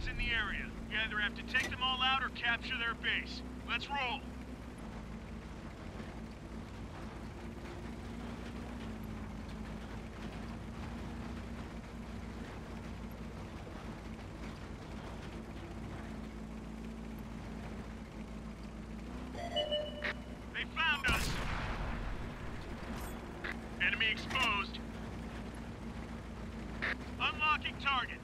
in the area. You either have to take them all out or capture their base. Let's roll. They found us. Enemy exposed. Unlocking target.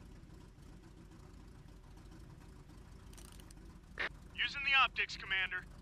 Using the optics, Commander.